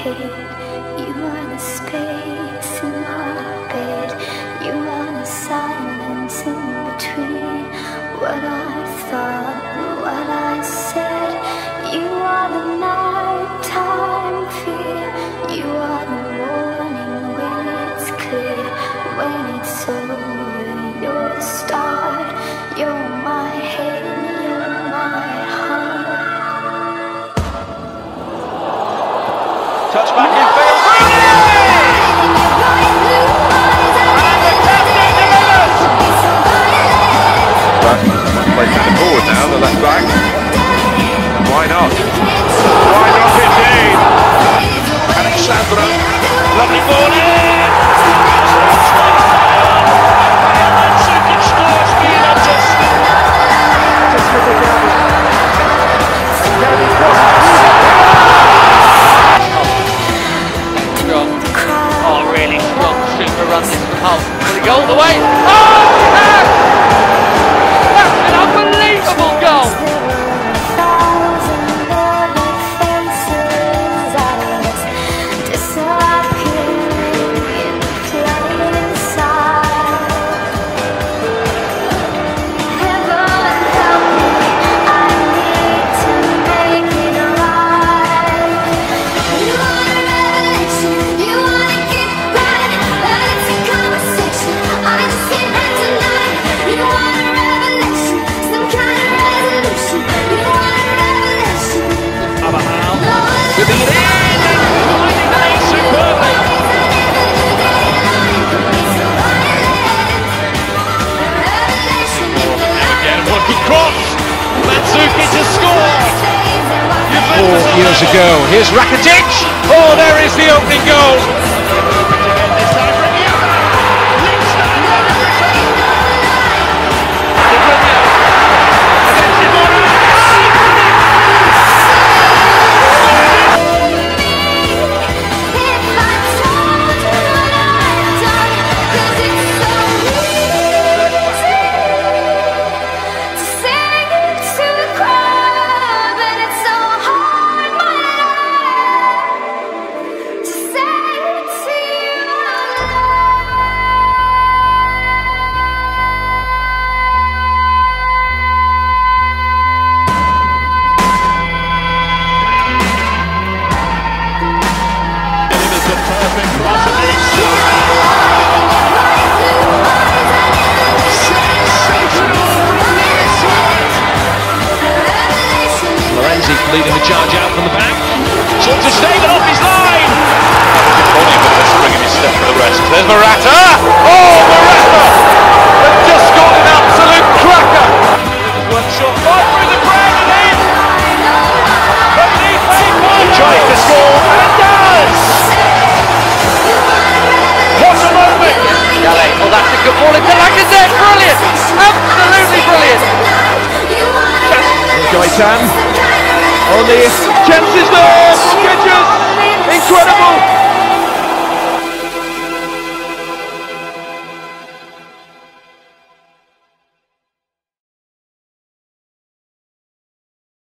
head. You are the space in my bed. You are the silence in between what I thought and what I said. You are the nighttime fear. You are the morning when it's clear. When it's over, you're the start. You're my head, you're my heart. Touch back in field. Plays centre forward now, the left back. Why not? Why not indeed? Alexandra, lovely ball in. Oh, really strong super run this from Hull. Will he go all the way? Oh, yes! That's an unbelievable goal! Years ago, here's Rakitic. Oh, there is the opening goal. Leading the charge out from the back. Sorts of stayed off his line. Brilliant, but let's bring him his step for the rest. There's Morata. Oh, Morata has just got an absolute cracker. There's one shot right through the crowd and in. But he's trying to score and does. What a moment. Gale, oh, that's a good ball into Lacazette. Brilliant. Absolutely brilliant. Gaetan. On the chances there, Sketches, incredible.